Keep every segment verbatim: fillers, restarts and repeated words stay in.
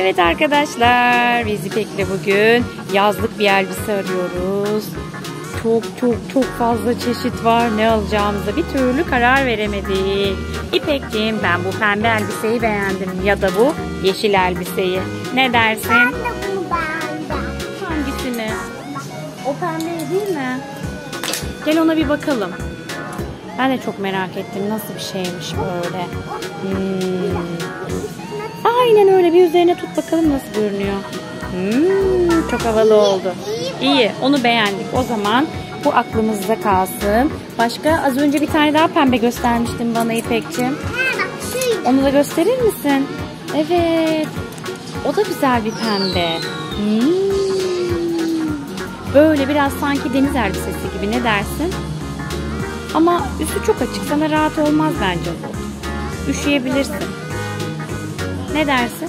Evet arkadaşlar, biz İpek'le bugün yazlık bir elbise arıyoruz. Çok çok çok fazla çeşit var. Ne alacağımıza bir türlü karar veremedik. İpek'ciğim, ben bu pembe elbiseyi beğendim ya da bu yeşil elbiseyi. Ne dersin? Ben de bunu beğendim. Hangisini? O pembe değil mi? Gel ona bir bakalım. Ben de çok merak ettim. Nasıl bir şeymiş böyle. Hmm. Aynen öyle, bir üzerine tut bakalım nasıl görünüyor. Hmm, çok havalı oldu. İyi, onu beğendik. O zaman bu aklımızda kalsın. Başka az önce bir tane daha pembe göstermiştin bana İpek'ciğim. Onu da gösterir misin? Evet. O da güzel bir pembe. Hmm. Böyle biraz sanki deniz elbisesi gibi, ne dersin? Ama üstü çok açık. Sana rahat olmaz bence bu. Üşüyebilirsin. Ne dersin?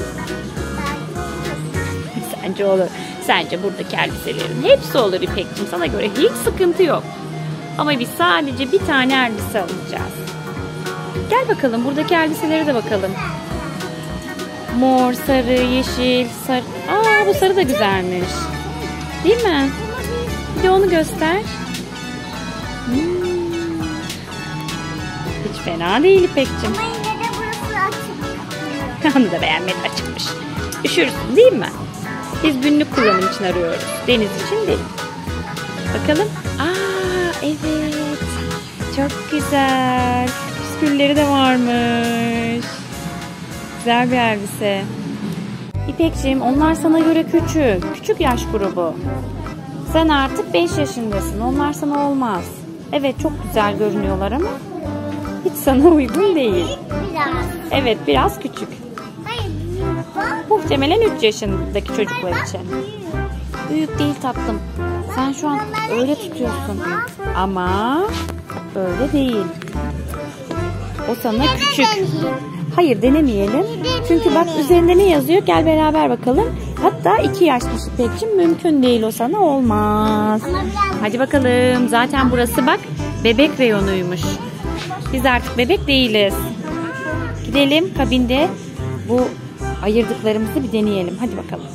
Sence olur. Sence buradaki elbiselerin hepsi olur İpek'ciğim. Sana göre hiç sıkıntı yok. Ama biz sadece bir tane elbise alacağız. Gel bakalım, buradaki elbiselere de bakalım. Mor, sarı, yeşil, sarı. Aa, bu sarı da güzelmiş. Değil mi? Bir de onu göster. Hmm. Hiç fena değil İpek'ciğim. Ama yine de burası açık. Onu da beğenmedi, açıkmış. Üşürsün değil mi? Biz günlük kullanım için arıyoruz. Deniz için değil. Bakalım. Aa, evet. Çok güzel. Püskülleri de varmış. Güzel bir elbise. İpek'ciğim, onlar sana göre küçük. Küçük yaş grubu. Sen artık beş yaşındasın. Onlar sana olmaz. Evet, çok güzel görünüyorlar ama hiç sana uygun değil. Biraz. Evet, biraz küçük. Hayır. Muhtemelen üç yaşındaki çocuklar için. Büyük değil tatlım. Sen şu an öyle tutuyorsun. Ama öyle değil. O sana küçük. Hayır, denemeyelim. Çünkü bak üzerinde ne yazıyor? Gel beraber bakalım. Hatta iki yaşmış İpek'ciğim. Mümkün değil, o sana olmaz. Hadi bakalım. Zaten burası bak bebek reyonuymuş. Biz artık bebek değiliz. Gidelim kabinde bu ayırdıklarımızı bir deneyelim. Hadi bakalım.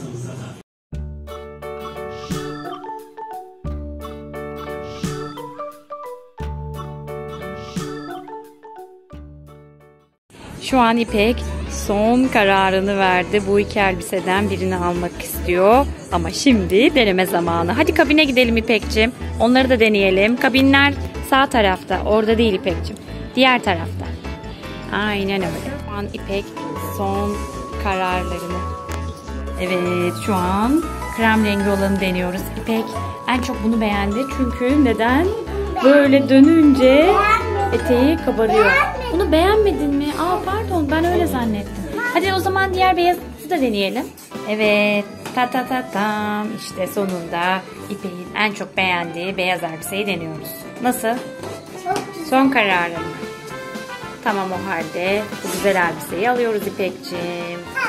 Şu an İpek son kararını verdi. Bu iki elbiseden birini almak istiyor. Ama şimdi deneme zamanı. Hadi kabine gidelim İpek'ciğim. Onları da deneyelim. Kabinler sağ tarafta. Orada değil İpek'ciğim. Diğer tarafta. Aynen öyle. Şu an İpek son kararlarını. Evet, şu an krem rengi olanı deniyoruz. İpek en çok bunu beğendi. Çünkü neden? Böyle dönünce eteği kabarıyor. Bunu beğenmedin mi? Aa, pardon, ben öyle zannettim. Hadi o zaman diğer beyazı da deneyelim. Evet. Ta ta ta tam. İşte sonunda İpek'in en çok beğendiği beyaz elbiseyi deniyoruz. Nasıl? Son kararın. Tamam, o halde bu güzel elbiseyi alıyoruz İpek'ciğim.